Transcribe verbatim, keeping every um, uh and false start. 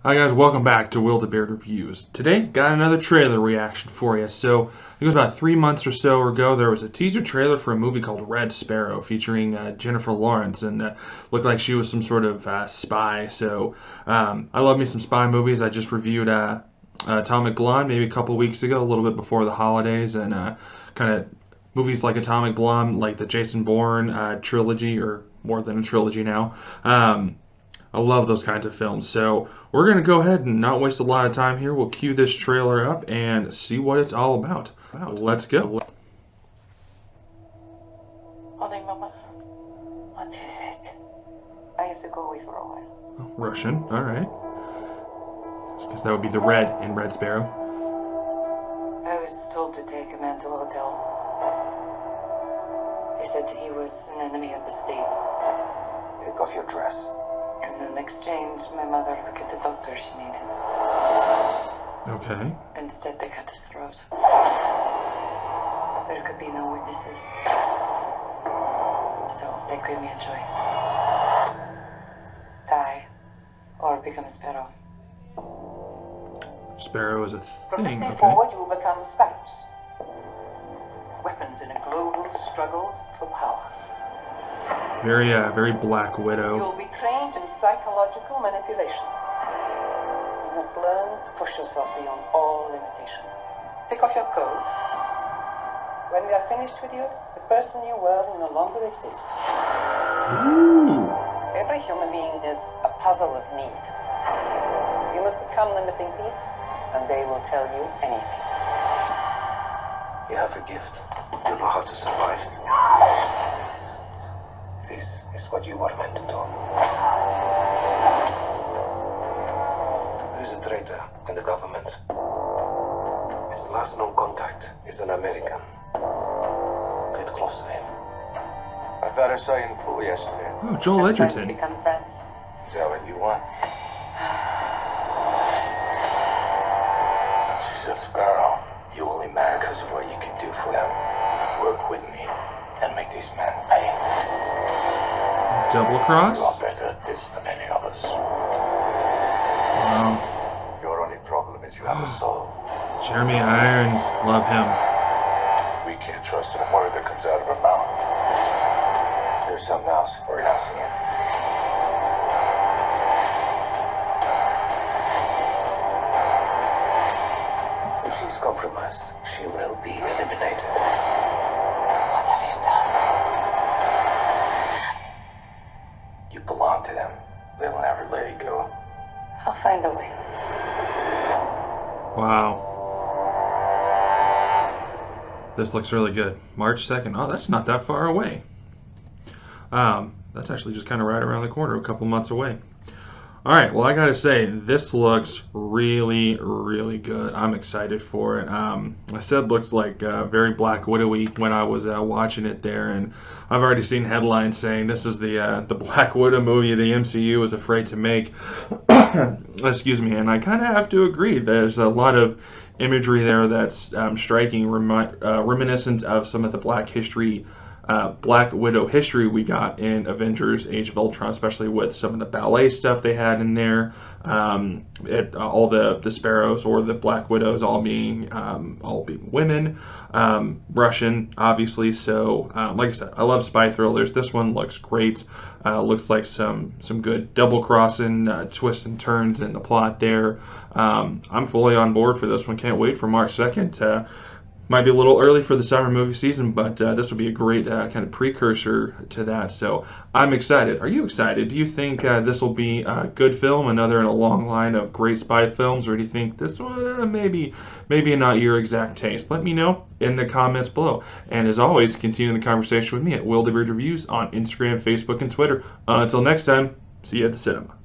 Hi guys, welcome back to Will the Beard Reviews. Today, got another trailer reaction for you. So, it was about three months or so ago, there was a teaser trailer for a movie called Red Sparrow featuring uh, Jennifer Lawrence, and uh, looked like she was some sort of uh, spy. So, um, I love me some spy movies. I just reviewed uh, uh, Atomic Blonde maybe a couple weeks ago, a little bit before the holidays, and uh, kind of movies like Atomic Blonde, like the Jason Bourne uh, trilogy, or more than a trilogy now. Um, I love those kinds of films. So we're going to go ahead and not waste a lot of time here. We'll cue this trailer up and see what it's all about. Let's go. Morning, Mama. What is it? I have to go away for a while. Oh, Russian, all right. Because that would be the red in Red Sparrow. I was told to take a man to a hotel. They said he was an enemy of the state. Take off your dress. And in exchange, my mother would get the doctor she needed. Okay. Instead, they cut his throat. There could be no witnesses. So they gave me a choice. Die, or become a sparrow. Sparrow is a From this thing, day okay. forward, you will become sparrows. Weapons in a global struggle for power. Very, uh, very Black Widow. You'll be trained in psychological manipulation. You must learn to push yourself beyond all limitation. Take off your clothes. When we are finished with you, the person you were will no longer exist. Ooh. Every human being is a puzzle of need. You must become the missing piece, and they will tell you anything. You have a gift. You know how to survive. This is what you were meant to do. There is a traitor in the government. His last known contact is an American. Get close to him. I thought I saw you in the pool yesterday. Oh, Joel I'm trying to Edgerton. become friends. Is that what you want? She's a sparrow. You only marry because of what you can do for them. Work with me and make these men pay. Double You are cross? better at this than any of us. Wow. Your only problem is you have a soul. Jeremy Irons, love him. We can't trust a word that comes out of her mouth. There's something else we're not seeing. If she's compromised, she will be eliminated. What have you done? You belong to them. They'll never let you go. I'll find a way. Wow. This looks really good. March second. Oh, that's not that far away. Um, that's actually just kind of right around the corner, a couple months away. All right, well, I gotta say, this looks really, really good. I'm excited for it. Um, I said looks like uh, very Black Widow-y when I was uh, watching it there, and I've already seen headlines saying this is the uh, the Black Widow movie the M C U was afraid to make. Excuse me, and I kind of have to agree. There's a lot of imagery there that's um, striking, remi uh, reminiscent of some of the Black history. Uh, Black Widow history we got in Avengers Age of Ultron, especially with some of the ballet stuff they had in there, um, it, uh, all the, the sparrows or the Black Widows all being um, all being women, um, Russian obviously. So um, like I said, I love spy thrillers. This one looks great. Uh, looks like some some good double crossing uh, twists and turns in the plot there. Um, I'm fully on board for this one. Can't wait for March second. Uh, Might be a little early for the summer movie season, but uh, this will be a great uh, kind of precursor to that. So I'm excited. Are you excited? Do you think uh, this will be a good film, another in a long line of great spy films, or do you think this one uh, maybe maybe not your exact taste? Let me know in the comments below. And as always, continue the conversation with me at Will the Beard Reviews on Instagram, Facebook, and Twitter. Uh, until next time, see you at the cinema.